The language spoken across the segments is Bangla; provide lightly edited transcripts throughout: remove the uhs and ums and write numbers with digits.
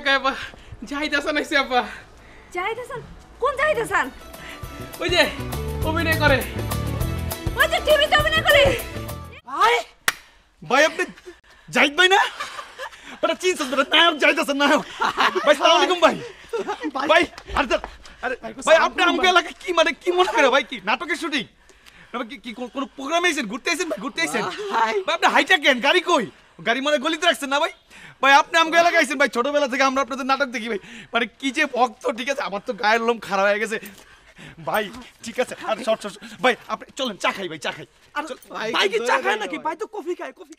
এলাকায় আবার জাহিদ হাসান আইছে আপা। জাহিদ হাসান? কোন জাহিদ হাসান? ওই যে অভিনয় করে, ওই যে টিভিতে অভিনয় করে। ভাই ভাই আপনি জাহিদ ভাই না? ওটা চিনছেন তো? নায়ক জাহিদ হাসান নায়ক। ভাই সালাম আলাইকুম ভাই। ভাই আরে ভাই আপনি আমাকে এলাকায় কি মানে কি মনে করে ভাই? কি নাটকের শুটিং কি কোন প্রোগ্রামে এসেছেন? ঘুরতে এসেছেন ভাই? ঘুরতে এসেছেন ভাই? আপনি হাইটা কেন? গাড়ি কই? গাড়ি মানে গলিতে রাখছেন না ভাই? ভাই আপনি আমাকে এলাকায় আইছেন ভাই, ছোটবেলা থেকে আমরা আপনাদের নাটক দেখি ভাই, মানে কি যে ভক্ত। ঠিক আছে, আমার তো গায়ের লোম খারাপ হয়ে গেছে ভাই। ঠিক আছে আর শর্ট ভাই আপনি চলেন চা খাই ভাই, চা খাই। ভাই কি চা খায় নাকি? ভাই তো কফি খায়, কফি।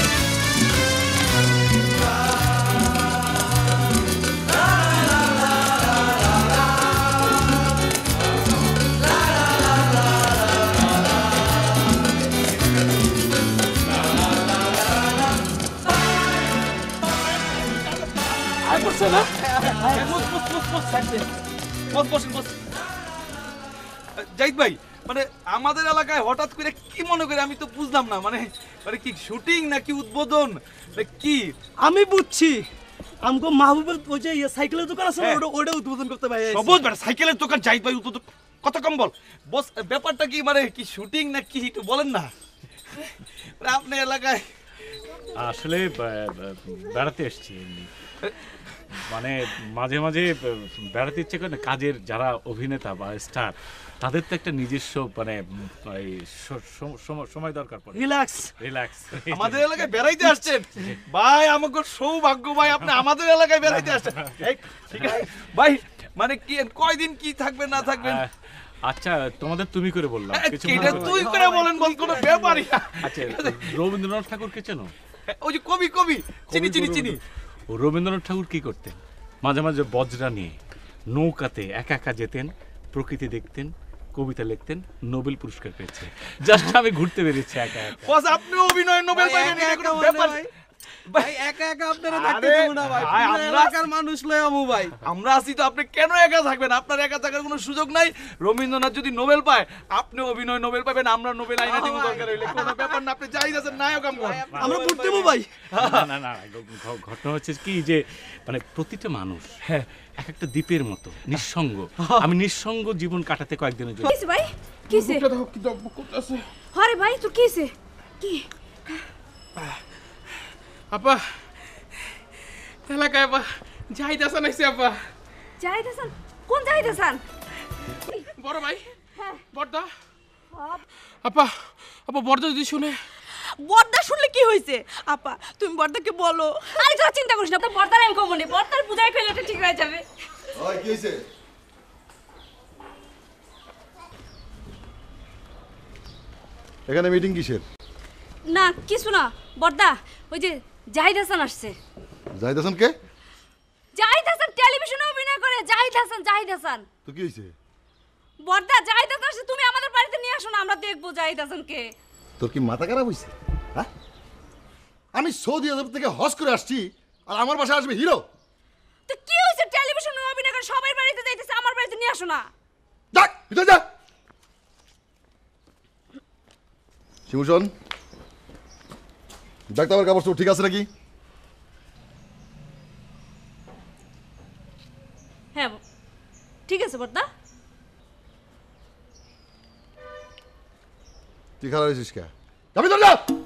জাহিদ ভাই মানে আমাদের এলাকায় হঠাৎ করে কি মনে করে আমি তো বুঝলাম না, মানে মানে কি শুটিং নাকি উদ্বোধন কি? আমি বুঝছি, আমগো মাহবুবের ওই যে সাইকেলের দোকান আছে ওটা উদ্বোধন করতে ভাই। সবুজ ভাই সাইকেলের দোকান জাহিদ ভাই উদ্বোধন কত কম বল বস, ব্যাপারটা কি মানে কি শুটিং নাকি একটু বলেন না আপনার এলাকায়? আসলে বেড়াতে এসছি, মানে মাঝে মাঝে বেড়াতে ইচ্ছে করে না। কাজের যারা অভিনেতা বা স্টার তাদের তো একটা নিজস্ব মানে সময় দরকার পড়ে, রিল্যাক্স। আমাদের এলাকায় বেড়াইতে আসছেন ভাই, আমাকে সৌভাগ্য ভাই আপনি আমাদের এলাকায় বেড়াইতে আসছেন। ঠিক আছে ভাই, মানে কি কয়দিন কি থাকবেন না থাকবেন? আচ্ছা তোমাদের তুমি করে বললাম, কিছু এটা তুই করে বলেন বল, কোনো ব্যাপারই না। আচ্ছা রবীন্দ্রনাথ ঠাকুরকে চেনো? ওই যে কবি চিনি। রবীন্দ্রনাথ ঠাকুর কি করতেন? মাঝে মাঝে বজ্রা নিয়ে নৌকাতে একা একা যেতেন, প্রকৃতি দেখতেন, কবিতা লিখতেন, নোবেল পুরস্কার পেয়েছে। জাস্ট আমি ঘুরতে বেরিয়েছি একা একা। বস আপনি অভিনয় নোবেল পাইবেন না, কোনো ব্যাপার ভাই একা একা আপনারা থাকতে দেব না ভাই, আমরা এলাকার মানুষ লয় আমু ভাই। আমরা আছি তো, আপনি কেন একা থাকবেন? আপনার একা থাকার কোনো সুযোগ নাই। রবীন্দ্রনাথ যদি নোবেল পায়, আপনি অভিনয় নোবেল পাবেন, আমরা নোবেল আইনা দিব দরকার হইলে। কোনো ব্যাপার না, আপনি যাই আছেন নায়ক আমরা ভোট দেব ভাই। না ঘটনা হচ্ছে কি যে মানে প্রতিটা মানুষ এক একটা দ্বীপের মতো নিঃসঙ্গ। আমি নিঃসঙ্গ জীবন কাটাতে কয়েকদিনের জন্য। কিসে ভাই? কিসে? আরে ভাই তোর কিসে? কি আপা এলাকায় আবার জাহিদ হাসান আইছে আপা। জাহিদ হাসান? কোন জাহিদ হাসান? বড় ভাই বড়দা। আপা বড়দা যদি শুনে? বড়দা শুনলে কি হয়েছে? আপা তুমি বড়দাকে বলো। আরে তোরা চিন্তা করিস না, বড়দার আমি কমনে, বড়দার পূজায় কইলে এটা ঠিক হয়ে যাবে। ওই কি হইছে? এখানে মিটিং কিসের? না কিছু না বড়দা, ওই যে জাহিদ হাসান আসছে। জাহিদ হাসান কে? জাহিদ হাসান টেলিভিশনে অভিনয় করে। জাহিদ হাসান। তো কি হইছে? বড়দা জাহিদ হাসান আসছে, তুমি আমাদের বাড়িতে নিয়ে আসো না, আমরা দেখবো জাহিদ হাসানকে। তোর কি মাথা খারাপ হইছে? হ্যাঁ, আমি সৌদি আরব থেকে হজ করে আসছি আর আমার বাসায় আসবে হিরো? তো কি হইছে? টেলিভিশনে অভিনয় করে সবাই বাড়িতে যাইতেছে, আমার বাড়িতে নিয়ে আসো না। যাক ভিতরে যা। শিবুশন, দেখ তো আমার কাপড় ঠিক আছে নাকি? হ্যাঁ ঠিক আছে বড়দা। তুই খারাপ হয়েছিস কে? যাবি তো যা।